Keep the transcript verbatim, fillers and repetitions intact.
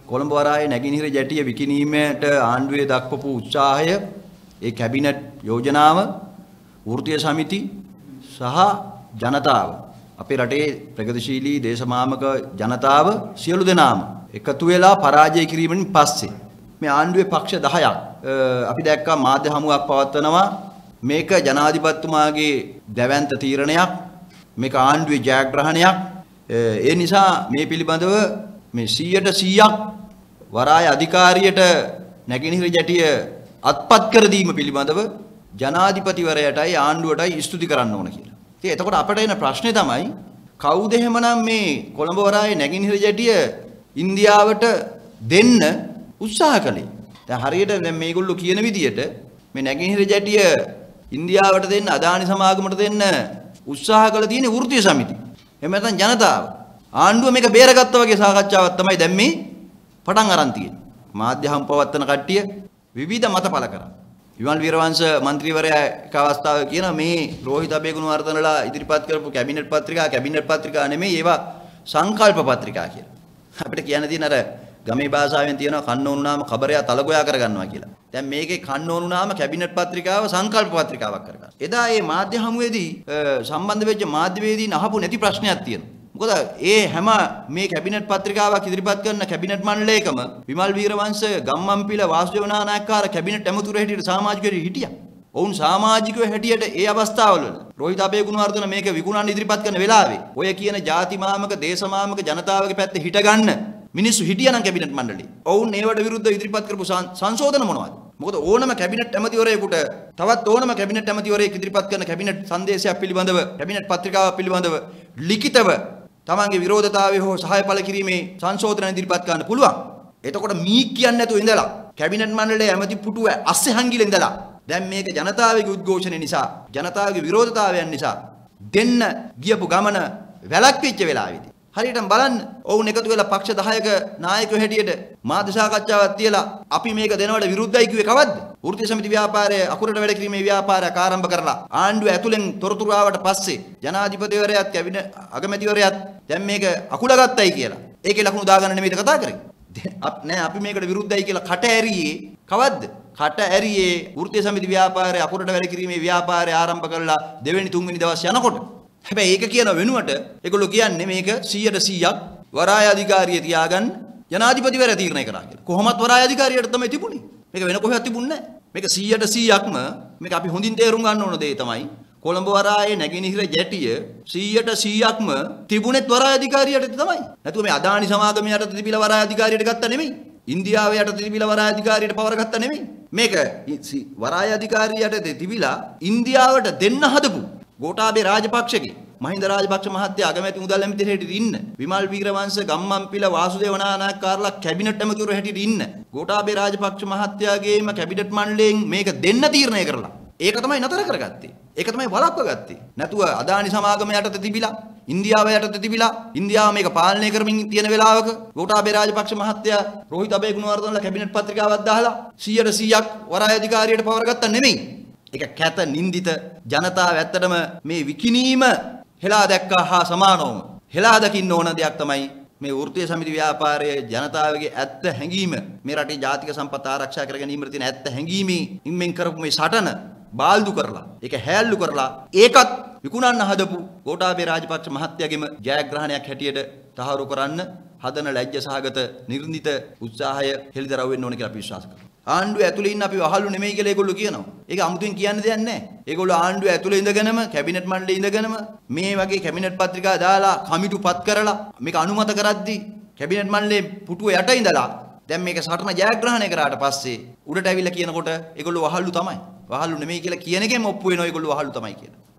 කොළඹ වරායේ නැගෙනහිර ජැටිය විකිණීමට ආණ්ඩුවේ දක්වපු උත්සාහය ඒ කැබිනට් යෝජනාව වෘත්තීය සමිති සහ ජනතාව අපේ රටේ ප්‍රගතිශීලී දේශමාමක ජනතාව සියලු දෙනාම එකතු වෙලා පරාජය කිරීමෙන් පස්සේ මේ ආණ්ඩුවේ පක්ෂ දහයක් අපි දැක්කා මාධ්‍ය හමුවක් පවත්වනවා මේක ජනාධිපතිතුමාගේ දැවැන්ත තීරණයක් මේක ආණ්ඩුවේ ජයග්‍රහණයක් ඒ නිසා මේ පිළිබඳව මේ සීයට සීයක් වරාය අධිකාරියට නැගෙනහිර ජැටිය අත්පත් කර දීම පිළිබඳව ජනාධිපතිවරයාටයි ආණ්ඩුවටයි ස්තුති කරන්න ඕන කියලා. ඉතින් එතකොට අපට එන ප්‍රශ්නේ තමයි කවුද එහෙමනම් මේ කොළඹ වරායේ නැගෙනහිර ජැටිය ඉන්දියාවට දෙන්න උත්සාහ කළේ? දැන් හරියට දැන් මේගොල්ලෝ කියන විදිහට මේ නැගෙනහිර ජැටිය ඉන්දියාවට දෙන්න අදානි සමාගමට දෙන්න උත්සාහ කළ තියෙන වෘත්තීය සමිතිය. එහෙම නැත්නම් ජනතාව. ආණ්ඩුව මේක බේරගත්තා වගේ සාකච්ඡාවක් තමයි දැන් මේ පටන් අරන් තියෙන්නේ. මාධ්‍ය හම් පවත්වන කට්ටිය විවිධ මත පළ කරා. විමල් වීරවංශ මන්ත්‍රීවරයා එක අවස්ථාවක කියන මේ රෝහිත අබේගුණවර්ධනලා ඉදිරිපත් කරපු කැබිනට් පත්‍රිකා කැබිනට් පත්‍රිකා නෙමෙයි ඒවා සංකල්ප පත්‍රිකා කියලා. අපිට කියන්න තියෙන අර ගමේ භාෂාවෙන් තියෙනවා කන්න ඕනුනාම කබරයා තලගොයා කරගන්නවා කියලා. දැන් මේකේ කන්න ඕනුනාම කැබිනට් පත්‍රිකාව සංකල්ප පත්‍රිකාවක් කරගන්න. එදා මේ මාධ්‍ය හමුවේදී සම්බන්ධ වෙච්ච මාධ්‍යවේදීන් අහපු නැති ප්‍රශ්නයක් තියෙනවා. මොකද ඒ හැම මේ කැබිනට් පත්‍රිකාවක් ඉදිරිපත් කරන කැබිනට් මණ්ඩලයකම විමල් වීරවංශ ගම්මන්පිල වාසුදේව නානායක්කාර කැබිනට් ඇමතුරු හැටියට සමාජිකයෝ හිටියා. ඔවුන් සමාජිකයෝ හැටියට ඒ අවස්ථාවල රෝහිත අබේගුණවර්ධන මේක විකුණන්න ඉදිරිපත් කරන වෙලාවේ ඔය කියන ಜಾති මාමක දේශ මාමක ජනතාවගේ පැත්තේ හිට ගන්න මිනිස්සු හිටියනම් කැබිනට් මණ්ඩලේ. ඔවුන් ඒවට විරුද්ධව ඉදිරිපත් කරපු සංශෝධන මොනවද? මොකද ඕනම කැබිනට් ඇමතිවරයෙකුට තවත් ඕනම කැබිනට් ඇමතිවරයෙක් ඉදිරිපත් කරන කැබිනට් සංදේශයක් පිළිබඳව කැබිනට් පත්‍රිකාවක් පිළිබඳව ලිඛිතව තමන්ගේ විරෝධතාවය හෝ සහාය පළ කිරීමේ සංශෝධන ඉදිරිපත් කරන්න පුළුවන්. එතකොට මී කියන්නේ නැතුව ඉඳලා කැබිනට් මණ්ඩලයේ ඇමති පුටුව අස්සේ හංගිල ඉඳලා දැන් මේක ජනතාවගේ උද්ඝෝෂණය නිසා ජනතාවගේ විරෝධතාවයන් නිසා දෙන්න ගියපු ගමන වැළැක්විච්ච වෙලාවේදී හරියටම බලන්න ඔවුන් එකතු වෙලා පක්ෂ දහයක නායකයෝ හැටියට මාධ්‍ය සාකච්ඡාවක් තියලා අපි මේක දෙනවට විරුද්ධයි කිව්වේ කවද්ද? වෘත්තීය සමිති ව්‍යාපාරය අකුරට වැඩ කිරීමේ ව්‍යාපාරයක් ආරම්භ කරලා ආණ්ඩුව ඇතුලෙන් තොරතුරු ආවට පස්සේ ජනාධිපතිවරයාත් කැබිනට් අගමැතිවරයාත් දැන් මේක අකුලගත්තයි කියලා. ඒකේ ලකුණු දාගන්න නෙමෙයිද කතා කරන්නේ? නෑ අපි මේකට විරුද්ධයි කියලා කට ඇරියේ කවද්ද? කට ඇරියේ වෘත්තීය සමිති ව්‍යාපාරය අකුරට වැඩ කිරීමේ ව්‍යාපාරය ආරම්භ කරලා දෙවෙනි තුන්වෙනි දවස් යනකොට. හැබැයි ඒක කියන වෙනුවට ඒගොල්ලෝ කියන්නේ මේක සීයට සීයක් වරාය අධිකාරිය තියාගන්න ජනාධිපතිවරයා තීරණය කරා කියලා. කොහොමත් වරාය අධිකාරියට තමයි තිබුණේ. මේක වෙන කොහෙවත් තිබුණේ නැහැ. මේක සීයට සීයක්ම මේක අපි හොඳින් තේරුම් ගන්න ඕන දේ තමයි කොළඹ වරායේ නැගෙනහිර ජැටිය සීයට සීයක්ම තිබුණෙත් වරාය අධිකාරියට තමයි. නැතුව මේ අදානි සමාගම යටතේ තිබිලා වරාය අධිකාරියට ගත්තා නෙමෙයි. ඉන්දියාව යටතේ තිබිලා වරාය අධිකාරියට පවර ගත්තා නෙමෙයි. මේක වරාය අධිකාරිය යටතේ තිබිලා ඉන්දියාවට දෙන්න හදපු ගෝඨාභය රාජපක්ෂගේ මහින්ද රාජපක්ෂ මහත්තයා අගමැති මුදල් ඇමති හැටියට ඉන්න විමල් වීරවංශ ගම්මන්පිල වාසුදේව නානායක්කාරලා කැබිනට් ඇමතිවරු හැටියට ඉන්න ගෝඨාභය රාජපක්ෂ මහත්තයාගේම කැබිනට් මණ්ඩලයෙන් මේක දෙන්න තීරණය කරලා ඒක තමයි නතර කරගත්තේ. ඒක තමයි වළක්ව ගත්තේ. නැතුව අදානි සමාගම යටතේ තිබිලා ඉන්දියාව යටතේ තිබිලා ඉන්දියාව මේක පාලනය කරමින් තියෙන වෙලාවක ගෝඨාභය රාජපක්ෂ මහත්තයා රෝහිත අබේගුණවර්ධනලා කැබිනට් පත්‍රිකාවක් දාලා සීයට සීයක් වරාය අධිකාරියට පවර ගත්තා නෙමෙයි. ඒක කැත නින්දිත ජනතාව ඇත්තටම මේ විකිණීම හෙලා දැක්කා හා සමානවම හෙලා දකින්න ඕන දෙයක් තමයි මේ වෘත්තීය සමිති ව්‍යාපාරයේ ජනතාවගේ ඇත්ත හැඟීම මේ රටේ ජාතික සම්පත් ආරක්ෂා කර ගැනීමට තියෙන ඇත්ත හැඟීමේ ඉම්මෙන් කරපු මේ සටන බාල්දු කරලා ඒක හැල්ලු කරලා ඒකත් විකුණන්න හදපු ගෝඨාභය රාජපක්ෂ මහත්තයාගේම ජයග්‍රහණයක් හැටියට තහවුරු කරන්න හදන ලැජ්ජ සහගත නිර්නිත උත්සාහය හෙළිදරව් වෙන්න ඕන කියලා අපි විශ්වාස කරනවා. ආණ්ඩුව ඇතුලේ ඉන්න අපි වහලු නෙමෙයි කියලා ඒගොල්ලෝ කියනවා. ඒක අමුතුවෙන් කියන්න දෙයක් නැහැ. ඒගොල්ලෝ ආණ්ඩුව ඇතුලේ ඉඳගෙනම කැබිනට් මණ්ඩලයේ ඉඳගෙනම මේ වගේ කැබිනට් පත්‍රිකා දාලා කමිටු පත් කරලා මේක අනුමත කරද්දී කැබිනට් මණ්ඩලයේ පුටුව යට ඉඳලා දැන් මේක සටන ජයග්‍රහණය කරාට පස්සේ උඩට ඇවිල්ලා කියනකොට ඒගොල්ලෝ වහලු තමයි. වහලු නෙමෙයි කියලා කියන එකෙන් ඔප්පු වෙනවා ඒගොල්ලෝ වහලු තමයි කියලා.